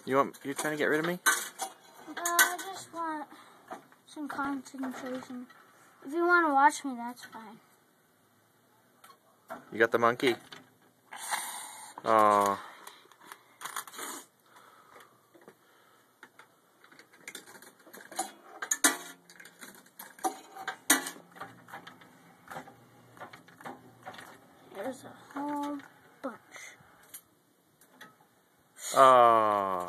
You trying to get rid of me? I just want some concentration. If you want to watch me, that's fine. You got the monkey? Oh. There's a whole bunch. Oh.